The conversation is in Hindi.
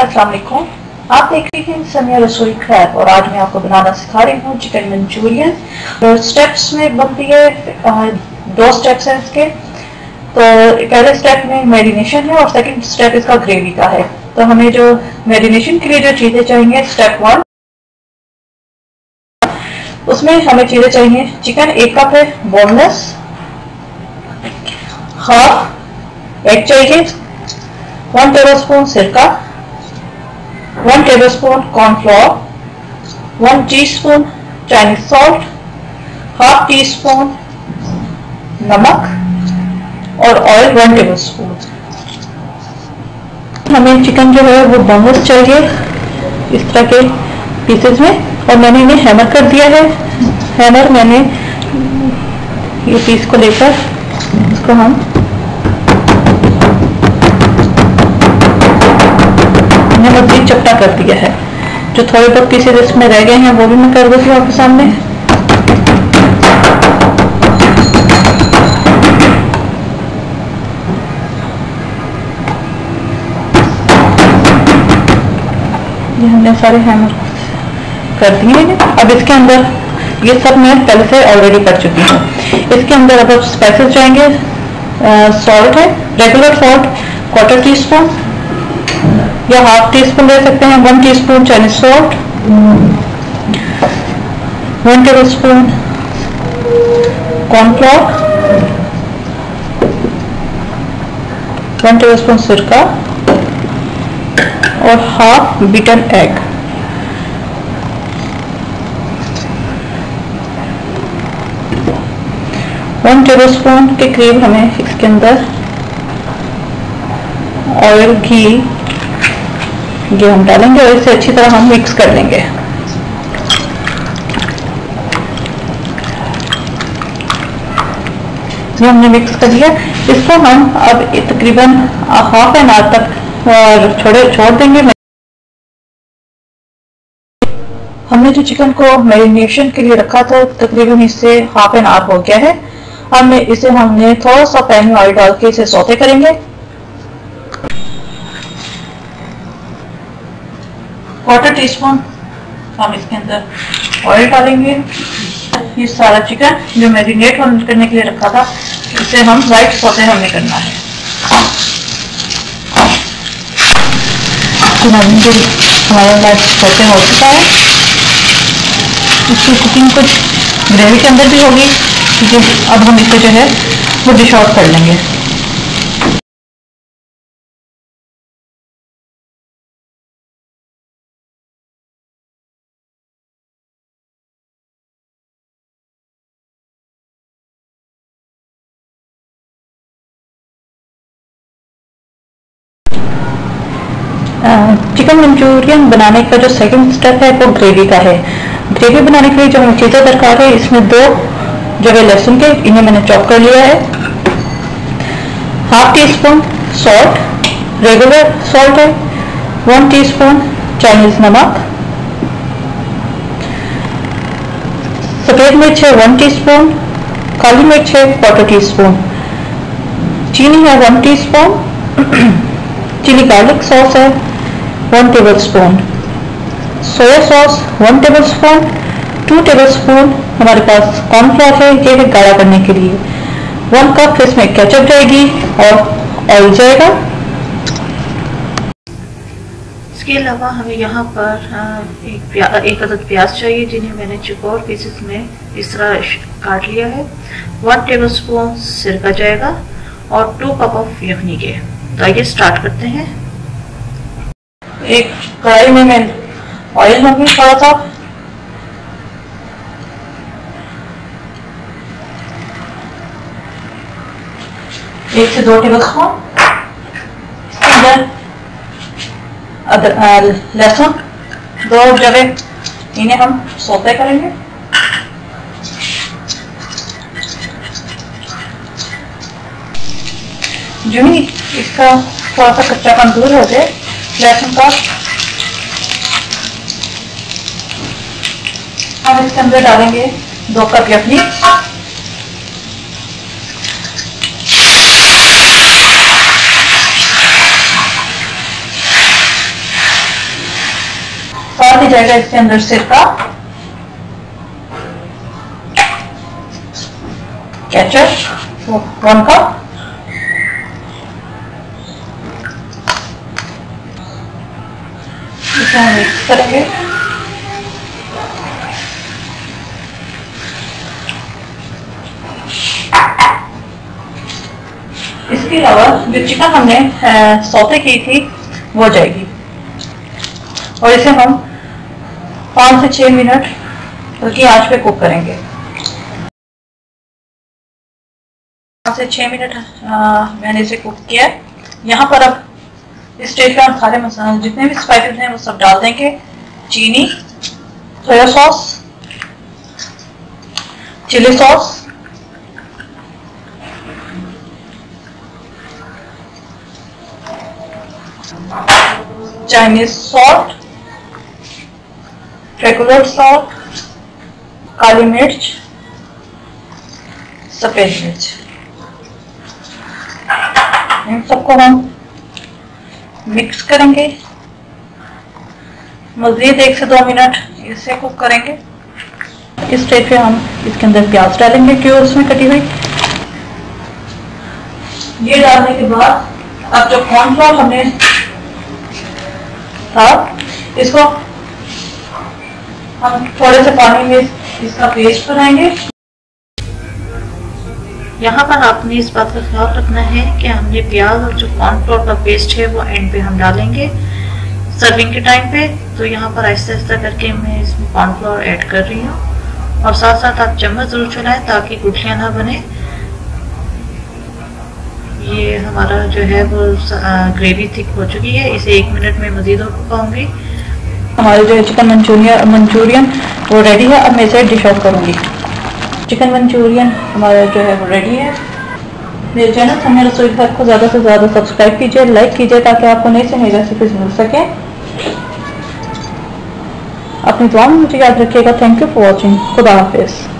अस्सलाम वालेकुम। आप देख रही हैं सनिया रसोई क्रैब और आज मैं आपको बनाना सिखा रही हूँ चिकन मंचूरियन। तो स्टेप्स में बनती है, दो स्टेप्स हैं इसके। तो पहले स्टेप में मैरिनेशन है और सेकंड स्टेप इसका ग्रेवी का है। तो हमें जो मैरिनेशन के लिए जो चीज़ें चाहिए, स्टेप 1, उसमें हमें चीज़ें चाहिए। चिकन 1 कप है बोनलेस, हाफ एग चाहिए, 1 टेबलस्पून सिरका, 1 tablespoon cornflour, 1 teaspoon Chinese salt, half teaspoon नमक और ऑयल 1 टेबलस्पून। हमें चिकन जो है वो बोनलेस चाहिए इस तरह के पीसेस में, और मैंने इन्हें हैमर कर दिया है। हैमर मैंने ये पीस को लेकर इसको हम मजीद चपटा कर दिया है। जो थोड़े बहुत पीसेस इसमें रह गए हैं वो भी मैं कर देती हूँ आपके सामने। ये हमने सारे हैमर कर दिए हैं। अब इसके अंदर ये सब मैं पहले से ऑलरेडी कर चुकी हूँ। इसके अंदर अब स्पाइसेस जाएंगे। सॉल्ट है, रेगुलर सॉल्ट 1/4 टीस्पून या हाफ टी स्पून ले सकते हैं, 1 teaspoon Chinese salt, 1 tablespoon cornflour, 1 tablespoon सिरका और half beaten egg. One tablespoon के करीब हमें इसके अंदर ऑयल घी ये हम डालेंगे और इसे अच्छी तरह हम मिक्स कर लेंगे। ये हमने मिक्स कर लिया। इसको हम अब तकरीबन हाफ एन आवर तक छोड़ देंगे। हमने जो चिकन को मैरिनेशन के लिए रखा था तकरीबन इससे हाफ एन आवर हो गया है। अब इसे हमने थोड़ा सा पैन में ऑयल डाल के इसे सौते करेंगे। 1/4 टीस्पून हम इसके अंदर ऑयल डालेंगे। ये सारा चिकन जो मैरिनेट करने के लिए रखा था इसे हम लाइट सौते हमने करना है। हमारा लाइट सौते हो चुका है। इसकी कुकिंग कुछ ग्रेवी के अंदर भी होगी, क्योंकि अब हम इसे जो है वो डिश आउट कर लेंगे। चिकन मंचूरियन बनाने का जो सेकंड स्टेप है वो ग्रेवी का है। ग्रेवी बनाने के लिए जो हमें चीज़ें दरकार है, इसमें 2 जगह लहसुन के, इन्हें मैंने चॉप कर लिया है। Half teaspoon salt, regular salt है, 1 टीस्पून चाइनीज नमक, सफेद मिर्च है 1 टीस्पून, काली मिर्च है 1/4 टीस्पून, चीनी है 1 टीस्पून, चिली गार्लिक सॉस है 1 tablespoon, soya sauce 1 tablespoon, 2 tablespoon हमारे पास कॉर्नफ्लोर है, ये है गाढ़ा करने के लिए, 1 कप इसमें केचप जाएगी और ऑयल जाएगा। इसके अलावा हमें यहाँ पर एक अदद प्याज चाहिए, जिन्हें मैंने चौकोर पीसेस में इस तरह काट लिया है। 1 टेबलस्पून सिरका जाएगा और 2 कप ऑफ यखनी के। तो आइए स्टार्ट करते हैं। एक कढ़ाई में मैं ऑयल लूंगी थोड़ा सा, एक से 2 टेबलस्पून। लहसुन 2 जगह, इन्हें हम सौते करेंगे। जो ही इसका थोड़ा सा कच्चापन दूर हो जाए लहसुन का, हम इसके अंदर डालेंगे 2 कप यखनी, जाएगा इसके अंदर सिरका, केचप 1 कप, इसे हम मिक्स करेंगे। इसके अलावा जो चिकन हमने सौते की थी वो जाएगी, और इसे हम 5 से 6 मिनट हल्की आंच पे कुक करेंगे। 5 से 6 मिनट मैंने इसे कुक किया। यहाँ पर अब इस स्टेज पे हम सारे मसाले जितने भी स्पाइसेस हैं वो सब डाल देंगे। चीनी, soya sauce, chilli sauce, Chinese salt, regular salt, काली मिर्च, सफेद मिर्च, इन सबको हम मिक्स करेंगे। मज़ीद 1 से 2 मिनट इसे कुक करेंगे। इस स्टेज पे हम इसके अंदर प्याज डालेंगे क्यूब्स में कटी हुई। ये डालने के बाद अब जो कॉर्नफ्लोर हमने था इसको हम थोड़े से पानी में इसका पेस्ट बनाएंगे। यहाँ पर आपने इस बात का ख्याल रखना है कि हमने प्याज और जो कॉर्नफ्लोर का पेस्ट है वो एंड पे हम डालेंगे सर्विंग के टाइम पे। तो यहाँ पर आहिस्ता आहिस्ता करके मैं इसमें कॉर्नफ्लोर ऐड कर रही हूँ, और साथ साथ आप चम्मच जरूर चलाएं ताकि गुठलियाँ ना बने। ये हमारा जो है वो ग्रेवी थिक हो चुकी है, इसे 1 मिनट में मज़ीद और पकाऊंगी। हमारे जो चिकन मंचूरियन वो रेडी है। अब मैं इसे डिश आउट करूँगी। चिकन मंचूरियन हमारा जो है वो रेडी है। मेरे चैनल समय रसोई घर को ज़्यादा से ज़्यादा सब्सक्राइब कीजिए, लाइक कीजिए ताकि आपको नई से नई रेसिपीज मिल सके। अपनी दुआ में मुझे याद रखिएगा। Thank you for watching. खुदा हाफिज़।